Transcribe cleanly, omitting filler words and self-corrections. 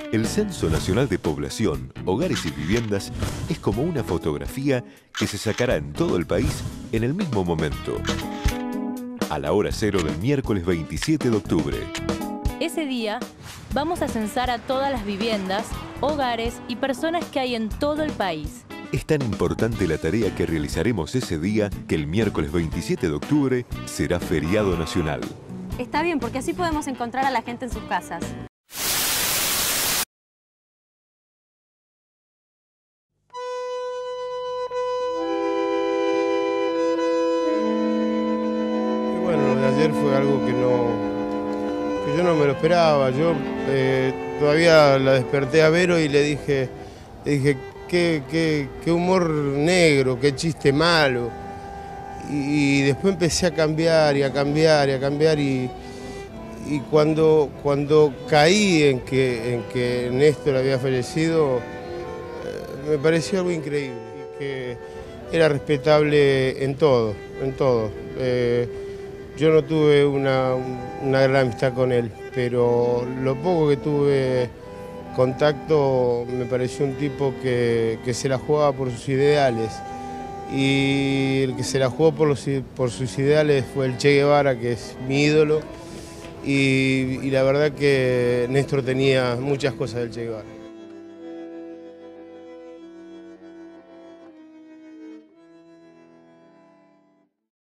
El Censo Nacional de Población, Hogares y Viviendas es como una fotografía que se sacará en todo el país en el mismo momento. A la hora cero del miércoles 27 de octubre. Ese día vamos a censar a todas las viviendas, hogares y personas que hay en todo el país. Es tan importante la tarea que realizaremos ese día que el miércoles 27 de octubre será feriado nacional. Está bien, porque así podemos encontrar a la gente en sus casas. Y bueno, lo de ayer fue algo que yo no me lo esperaba. Yo todavía la desperté a Vero y le dije qué humor negro, qué chiste malo. Y después empecé a cambiar y a cambiar y a cambiar y cuando caí en que Néstor había fallecido, me pareció algo increíble, y que era respetable en todo, en todo. Yo no tuve una gran amistad con él, pero lo poco que tuve contacto me pareció un tipo que se la jugaba por sus ideales. Y el que se la jugó por sus ideales fue el Che Guevara, que es mi ídolo, y la verdad que Néstor tenía muchas cosas del Che Guevara.